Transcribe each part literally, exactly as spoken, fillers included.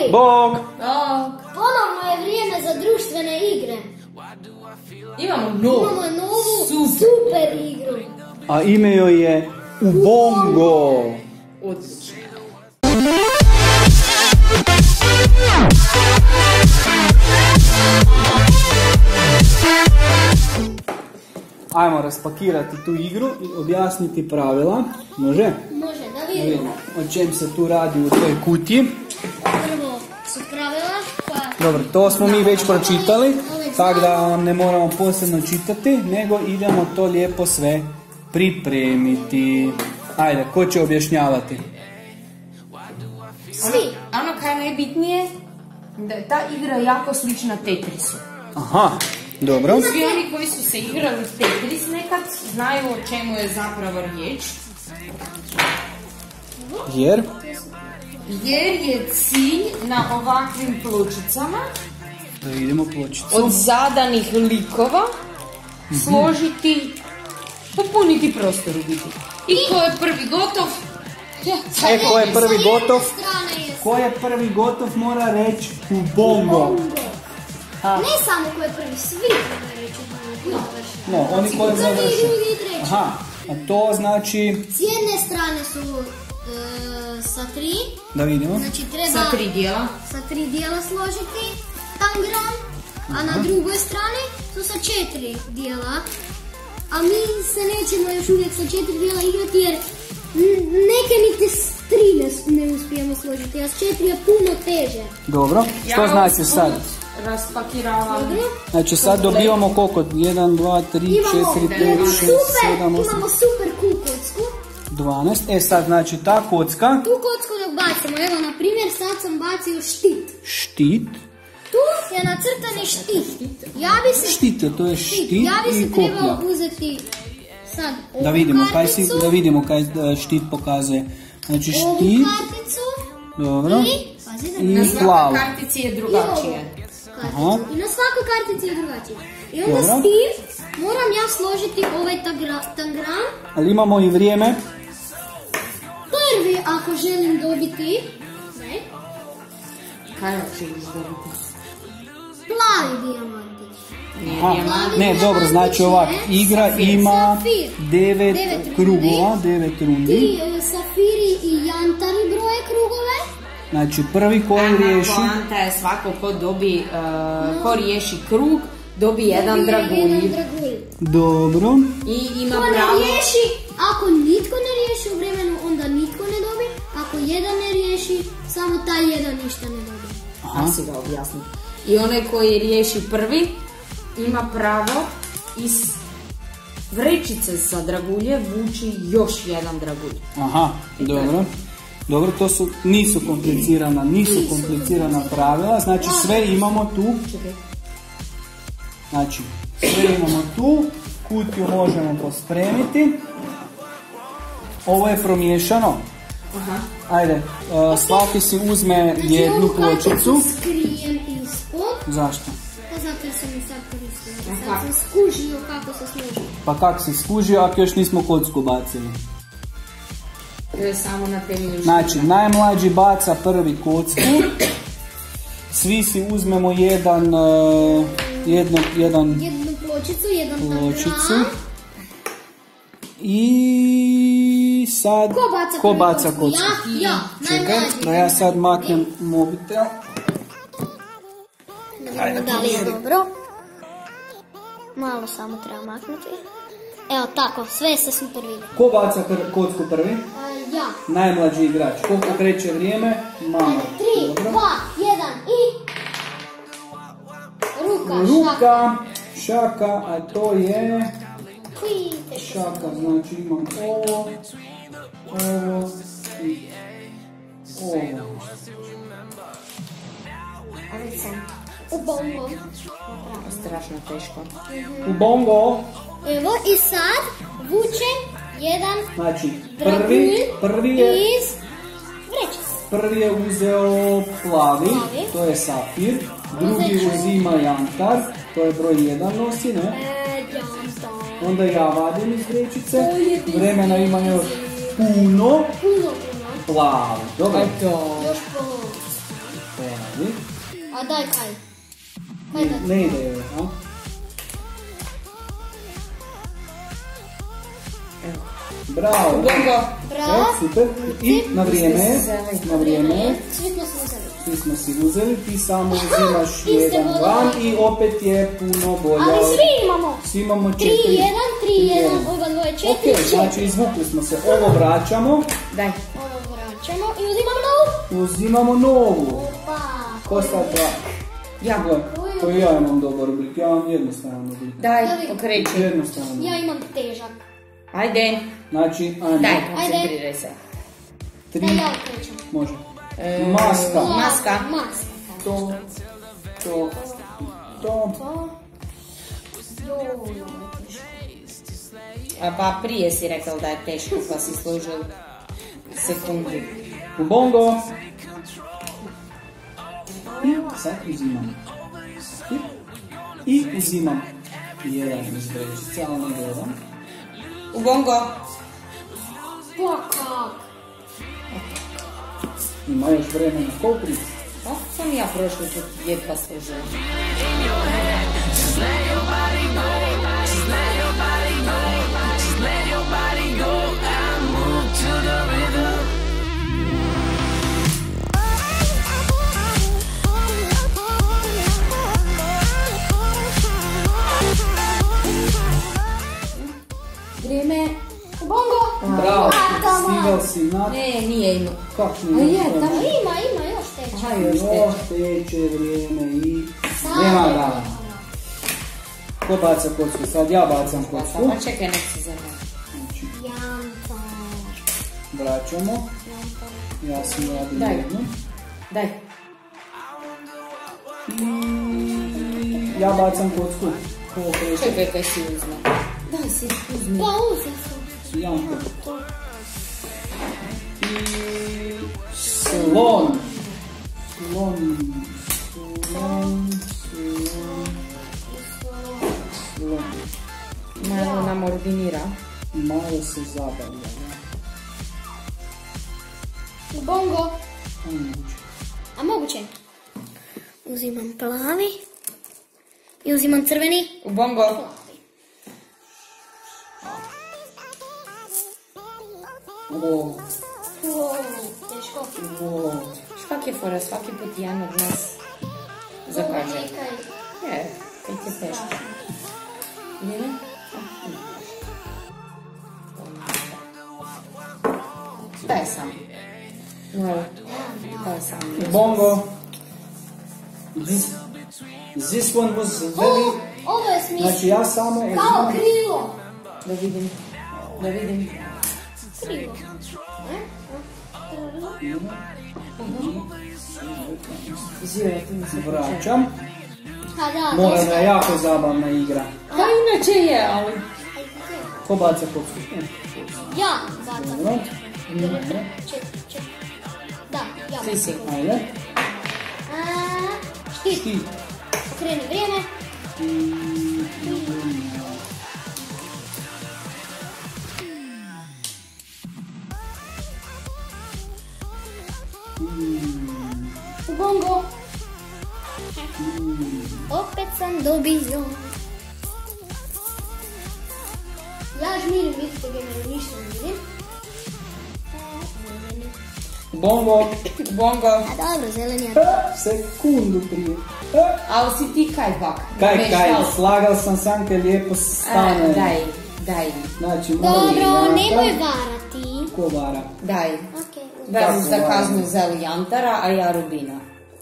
Bog! Ponovno je vrijeme za društvene igre. Imamo novu. Imamo novu super, super igru. A ime joj je Ubongo. Odlično. Ajmo raspakirati tu igru i objasniti pravila. Može? Može, da vidimo. O čem se tu radi u toj kutiji. Prvo su pravila koja... Dobro, to smo mi već pročitali, tako da vam ne moramo posebno čitati, nego idemo to lijepo sve pripremiti. Ajde, ko će objašnjavati? Svi. Ono, ono kaj je najbitnije, da je ta igra jako slična Tetrisu. Aha, dobro. Svi oni koji su se igrali Tetris nekad znaju o čemu je zapravo riječ. Jer? Jer je cilj na ovakvim pločicama Da vidimo pločicu. od zadanih likova mm-hmm. složiti, popuniti prostor u biti. I ko je prvi gotov? E, ko je prvi gotov? Ko je prvi gotov mora reći Ubongo. Ne samo ko je prvi, svi moraju reći Ubongo. No, oni koji Prvi, završe. drugi i treći. Aha, a to znači... S jedne strane su e, sa tri. Da vidimo. Znači treba Sa tri dijela. sa tri dijela složiti tangram, a na drugoj strani su sa četiri dijela. A mi se nećemo još uvijek sa četiri dijela igrati jer neke niti s tri ne, ne uspijemo složiti, a s četiri je puno teže. Dobro, što Ja znači sad? Raspakiravam. Znači sad dobivamo koliko? jedan, dva, tri, četiri, pet, šest, sedam, osam, Imamo super cool kocku. dvanaest. E sad znači ta kocka. Tu kocku dok bacimo, evo na primjer sad sam bacio štit. Štit. Tu je nacrtani štit. Ja bi se, Štit je, to je štit ja bi se i koplja. trebao uzeti sad ovu Da vidimo kaj si, karticu, da vidimo kaj e, štit pokazuje. Znači ovu štit, karticu dobro, i, pazite, i Na svakoj plavu. kartici je i ovu drugačije. karticu. Aha. I na svakoj kartici je drugačije. I onda Dobro. s tim moram ja složiti ovaj tagra- tangram. Ali imamo i vrijeme. Prvi ako želim dobiti, ne, Kaj želiš dobiti? plavi dijamantić. Aha, ne, dobro, znači ovak, igra ima devet Devet krugova, devet rundi. Ti e, safiri i jantari broje krugove. Znači prvi koji riješi, Poanta je svako ko dobi, uh, ko riješi krug, dobi jedan dragulj. Jedan dragulj. dobro, I ima Ko ne pravo... riješi, ako nitko ne riješi u vremenu, onda nitko ne dobi. Ako jedan ne riješi, samo taj jedan ništa ne dobi. Aha, si ga objasnim. I onaj koji riješi prvi, ima pravo iz vrećice sa dragulje vući još jedan dragulj. aha, dobro. Dobro, to su, nisu komplicirana, nisu komplicirana pravila, znači sve imamo tu, Čekaj. znači sve imamo tu, kutiju možemo pospremiti. Ovo je promiješano. Aha. Ajde, uh, svaki si uzme jednu Ovu karticu pločicu. skrijem ispod. Zašto? Pa zato jer sam i sad koristila. Aha. Sad sam skužio kako se služi. Pa kak si skužio ako još nismo kocku bacili? To je samo na temelju Znači, najmlađi baca prvi kocku, svi si uzmemo jedan, uh, jedno, jedan Jednu pločicu, jedan pločicu tangram. i sad Ko baca ko prvi baca kocku? kocku? Ja, ja, Čekaj, najmlađi. da ja sad maknem mobitel. Ajde, da li je dobro? Malo samo treba maknuti. Evo tako, sve se super vidi. Ko baca pr- kocku prvi? A, ja. Najmlađi igrač. Koliko kreće vrijeme? Malo. Tri, Dobro. dva, jedan i... Ruka, šaka. Ruka, šaka, a to je... Klijte. Šaka, znači imam ovo, ovo i ovo. Ali sam u bongo. strašno teško. Ubongo. Evo i sad vučem jedan Znači, prvi, prvi je... iz vrećice. Prvi je uzeo plavi, Plavi. to je safir, drugi Uzet ću- uzima jantar, to je broj jedan nosi, ne? E, jantar. Onda ja vadim iz vrećice, To je vremena ima još puno, Puno, puno. plavi, dobro? To. Još polovicu. E, A daj kaj. Kaj da? Ne ide joj, a? Bravo! Bongo. Bravo. Evo, super. I na vrijeme, na vrijeme. Svi smo se uzeli. Svi smo si uzeli, ti samo uzimaš jedan van i opet je puno bolja. Ali svi imamo. Svi imamo tri, četiri. jedan, tri, jedan, oba dvoje, četiri, Ok, četiri. znači izvukli smo se. Ovo vraćamo. Daj. Ovo vraćamo i uzimamo novu. Uzimamo novu. Opa. Ko sad dva? Ja. Gle, to i ja imam dobar oblik, ja imam jednostavan oblik. Daj, okreći. Jednostavan. Ja imam težak. Ajde. Znači, ajmo. Daj, koncentriraj se. Tri, Da ja okrećem. može. E, Maska. Maska. Maska. To, to, to. To. Joj. A pa prije si rekao da je teško pa si služio sekundu. U bongo. I sad uzimam. I, i uzimam jedan iz vrećice, ali ne gledam. U bongo. Pa kak? Ima još vremena. Koliko prije? Pa sam ja prošli put jedva služila. Vrijeme. Bongo. Bravo, A, tamo. stigao si na... Ne, nije imao. Kak A nije? je, tamo Ima, ima, još teče. Aha, još Još teče. teče vrijeme i... Nema dana. Ko baca kocku? Sad ja bacam kocku. Pa čekaj, nek se zove. Znači, Jantar. vraćamo. Ja sam radim Daj. jednu. Daj. I ja bacam kocku. Ko okreće? Čekaj kaj si uzme. Daj si uzmi. Pa uzem sam. Janko. I... Slon. Slon. Slon. Slon. Slon. Malo nam ordinira. Malo se zabavlja. Bongo. A moguće. A moguće? Uzimam plavi. I uzimam crveni. U bongo. O, O, teško. o. Škak je fora, svaki put jedan od nas zakaže. Čekaj. Je, kaj ti je teško. Nije? Daj sam. No, daj sam. Bongo. This, this one was very... O, ovo je smisla. Znači ja samo Kao uzimam... krilo. Da vidim. Da vidim. Krilo. E? Izvira, ti mi se počeo. Vraćam. Ha, da, Moram dosta. je jako zabavna igra. Pa inače je, ali... Ko baca kocku? Ja, bacam. Dobro. Ček, ček. Da, ja. Ti si. Ajde. A, štit. Ti. Okreni vrijeme. U bongo. Opet sam dobio. Ja žmirim, vidite ga, ne ništa ne vidim. Bongo. Bongo. A dobro, zeleni je. E, sekundu prije. E. Ali si ti kaj bak? Kaj, Veš kaj, da li- slagal sam Sanke lijepo stane. A, Daj, daj, Znači, moj Dobro, janta. nemoj varati. Ko vara? daj. Okej. Vezu za Tako, kaznu važno. zeli jantara, a ja rubina.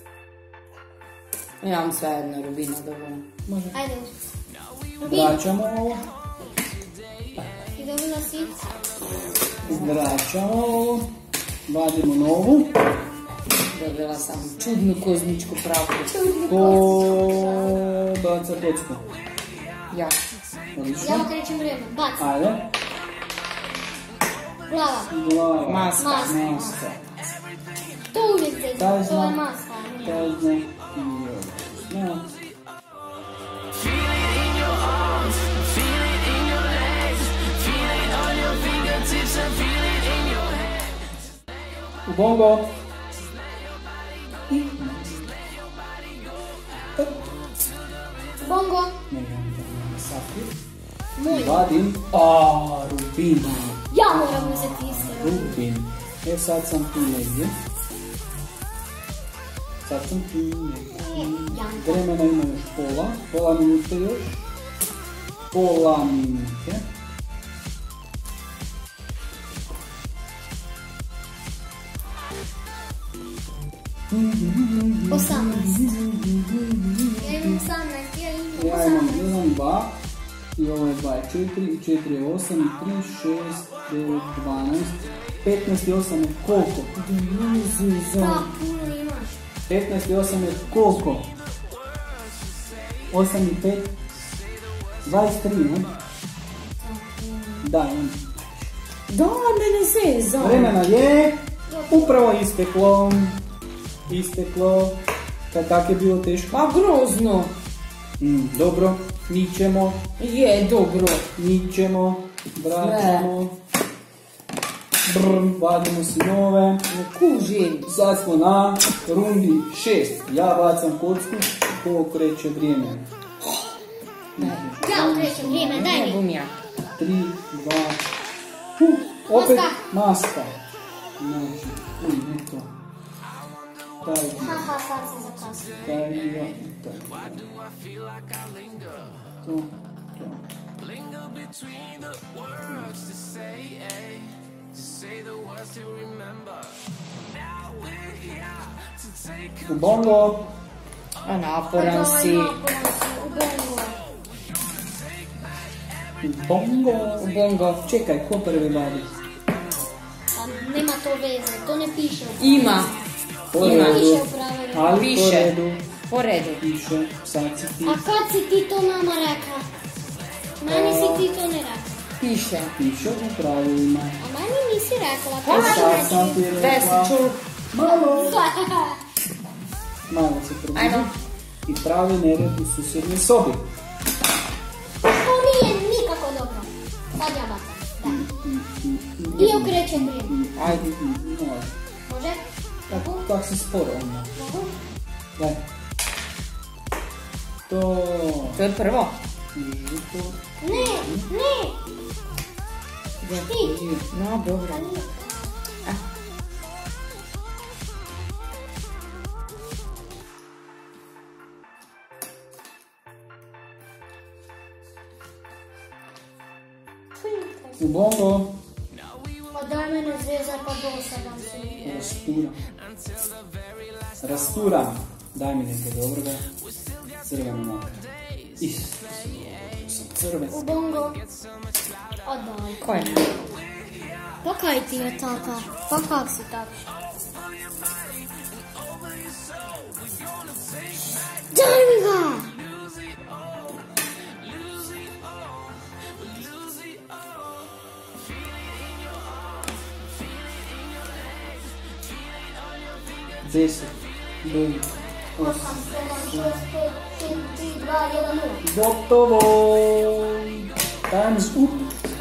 Ja vam sve jedno rubina dovoljno. Ajde. Rubin, Vraćamo ovo. ti dobila si. Vraćamo ovo. Vadimo novu. Dobila sam čudnu kozmičku pravdu. Ko baca kocku? Ja. Odlično. Ja okrećem vrijeme. Bac. Ajde. Glava. Glava. Maska. Maska. Maska. To uvijek se. Taj To je znam. maska. Kazna. I odlično. U bongo. Moj. Vadim, a rubin. Ja moram uzeti isto. Rubin. E sad sam tu negdje. Sad sam tu negdje. Vremena ima još pola. Pola minute još. Pola minute. osamnaest. Ja imam osamnaest, ja imam Ja imam osamnaest. jedan, dva. I ovo je dva je četiri, i četiri je osam, i tri, šest, devet, dvanaest. petnaest i osam je koliko? Da, puno imaš. petnaest i osam je koliko? osam i pet? dvadeset tri, ne? Da, imam. Da, mene zezam. Vremena je upravo isteklo. Isteklo. Kad tak je bilo teško? Pa grozno. Mm, dobro, nićemo, Je, dobro. nićemo, vraćamo. Brr, vadimo si nove. Ne kužim. Sad smo na rundi šest. Ja bacam kocku, ko kreće vrijeme. Ja okrećem vrijeme, daj Ne mi. bum ja. tri, dva, huh, opet Maska. maska. Znači, uj, ne to. Taj dio, Haha, sad se zakasnio. taj dio, i taj dio. To, to. U bongo. A naporan si. Naporan si, u bongo. U bongo. U bongo. Čekaj, ko prvi vadi? Pa nema to veze, to ne piše. u Ima. Po Ima. redu. Piše u pravilu. Ali po Piše. redu. Po redu. Piše, sad si ti. A kad si ti to nama rekla? Meni si ti to ne rekla. Piše. Piše u pravilima. A meni nisi rekla. Pa, To Sad sam ti Gde rekla. si čul? Malo. znači. Malo se probudi. Ajmo. I pravi nered u susjednoj sobi. To nije nikako dobro. Sad ja bacam. Da. I okrećem vrijeme. Ajde. Može. Može? Tak, Mogu? tak si sporo onda. Mogu? Daj. To. To je prvo. Ne, Žuto. ne. Ti. No, dobro. Pa nije. U bongo. Pa daj mene zvezda pa dosadam se. Rastura. Rastura. Daj mi neke dobroga. Crveno makar. Is. Sam crven. U bongo. A daj. Ko je? Pa kaj ti je tata? Pa kak si tak? Daj mi ga! Deset. Devet. osam, sedam, šest, pet, četiri, tri, dva, jedan, nula. Gotovo. Time's up.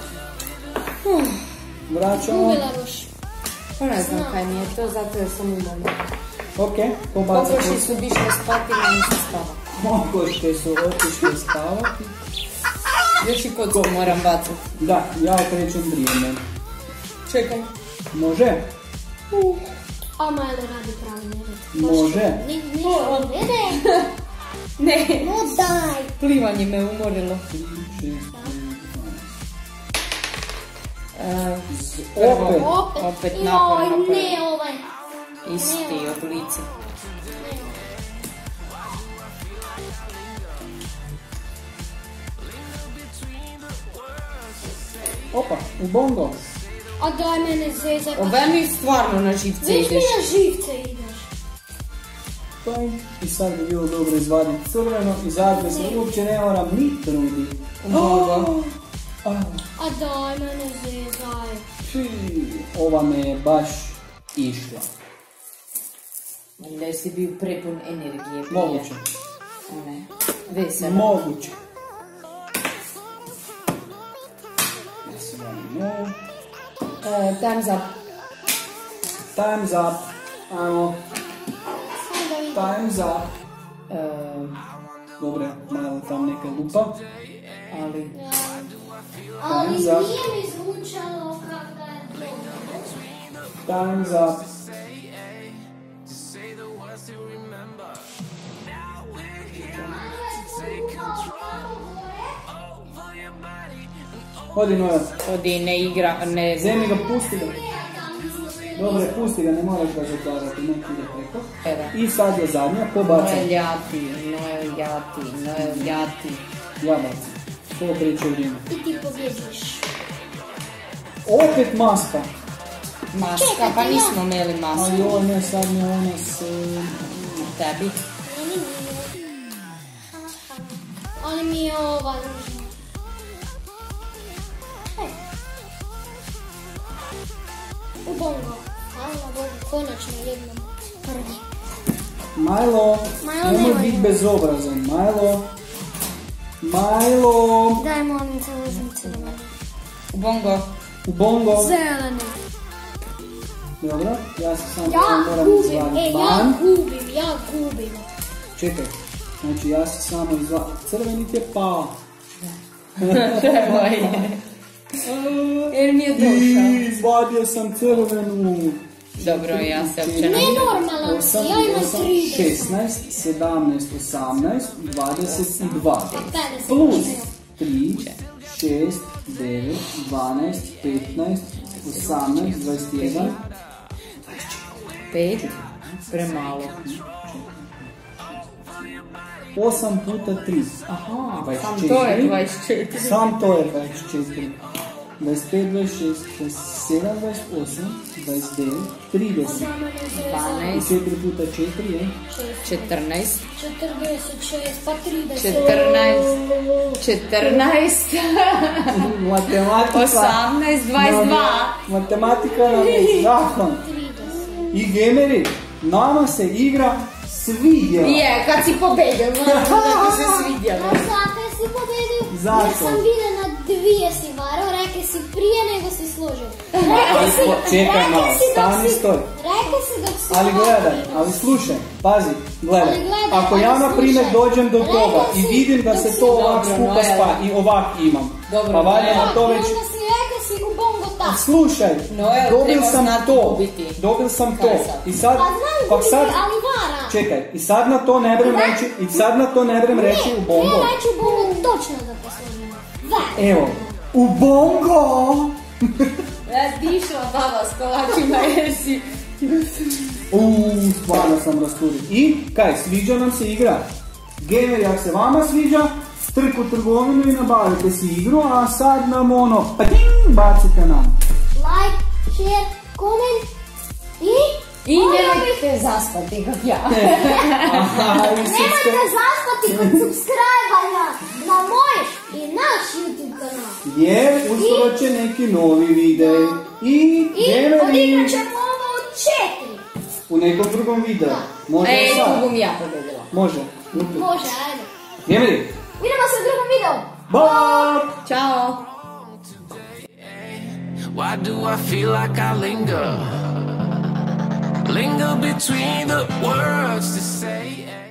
Vraćamo. Uvela boš. Pa ne znam kaj mi je to, zato jer sam umorna. Ok, ko baca Kokoši kocku? su bišle spati, meni se spava. Kokoške su otišle spavati. Još i kocku moram bacati. Da, ja okrećem vrijeme. Čekaj. Može? A Majlo radi pravi nered. Može. Ni, ništa on vede. Ne, No daj. plivanje me umorilo. tri, šest, E, Opet. Opet. Opet napad, Joj, napad. ne ovaj. Isti oblici. Ne. Opa, u bongo. A daj mene zvezda. Ove mi stvarno na živce Već mi ideš. na živce ideš. Pojm. I sad bi bilo dobro izvaditi crveno i zadnje se uopće ne moram ni truditi. U bongo. Ah, A daj mene zvezda. ši, ova me je baš išla. Da si bio prepun energije. prije. Moguće. Ne. Veselo. Moguće. Ja se valim ovo. E, Time's up. Time's up. Ajmo. Samo da vidim. Time's up. E, Dobre, malo tam neka lupa. ali... Ali Time's up. nije mi zvučalo kako da je to. Time's up. Odi Noja. Odi, ne igra, ne... Zemi ga, pusti ga. Dobre, pusti ga, ne moraš ga zatvarati, neki ide preko. Evo. I sad je zadnja, pobacam. Noel jati, Noel jati, Noel jati. Ja bacam. To kreće vrijeme. I ti pobjediš. Opet maska. Maska, Čekaj, pa ja. nismo imeli masku. Ali ovo ne, sad ne ona s... Tebi. Meni nije. Ali mi je ova ružna. Hej. U bongo. Hvala Bogu, konačno jednom prvi. Majlo, Majlo, nemoj nemoj. biti bezobrazan. Majlo. Majlo. Daj molim te uzim crveni. U bongo. U bongo. Zeleni. Dobro, ja se sam Ja moram gubim, izvaditi e, ja van. gubim, ja gubim. Čekaj, znači ja se samo izvadim. Crveni ti je pao. Treboj. Jer mi je došao. I izvadio sam crvenu. Dobro, ja se uopće Ne ne... normalan si, ja imam trideset. šesnaest, sedamnaest, osamnaest, dvadeset dva. pedeset. Plus tri, šest, devet, dvanaest, petnaest, osamnaest, dvadeset jedan. Pet. Premalo. osam puta tri. Aha, dvadeset sam četiri. to je dvadeset četiri. Sam to je dvadeset četiri. dvadeset pet, dvadeset šest, dvadeset sedam, dvadeset osam, dvadeset devet, trideset. I dvanaest, četiri puta četiri je četrnaest, četrdeset šest, pa trideset. četrnaest, četrnaest, matematika. osamnaest, dvadeset dva. Matematika nam je zakon. I gameri, nama se igra svidjela. Je, kad si pobedio, moram da ti se svidjelo. A zato si pobedio? Zašto? Jer sam vidio na dvije si varao, rekao si prije nego si složio. Rekao Ali si, po- čekaj rekao malo, si dok stani, si- stoj. Rekao si dok si Ali ovako gledaj, igrao. ali slušaj, pazi, gledaj. Ali gledaj, Ako ali ja na primjer slušaj. dođem do Rekao toga i si vidim da dok se si- to ovak Dobro, skupa Noel. spa i ovak imam, Dobro, pa valja Noel. na to I već... onda si rekao si u bongo A tak. slušaj, Noel, dobil treba sam znati to, gubiti. dobil sam to. Kaj sad? I sad, Pa znam pa gubiti, sad, ali vara. čekaj, i sad na to ne brem reći, i sad na to ne brem reći u bongo. Ne, reći u bongo točno da te složimo. Var. Evo, u bongo! Ja ti išla baba s kolačima jesi. Uuu, stvarno sam rasturio. I, kaj, sviđa nam se igra. Gamer, ako se vama sviđa, strk u trgovinu i nabavite si igru, a sad nam ono, pa ting, bacite nam. Like, share, comment i... I nemojte zaspati kak ja. Aha, i Nemojte subscribe. zaspati kod subscribe-anja na moj i naš YouTube kanal. Jer uskoro će neki novi videi. I, I gameri, odigrat ćemo ovo od četiri. u nekom drugom videu. Može Ej, sad? tu bom ja pobedila. Može. Utu. Može, ajde. Gameri, Vidimo se u drugom videu. bye! Ćao. Why do I feel like I linger? Linger between the words to say.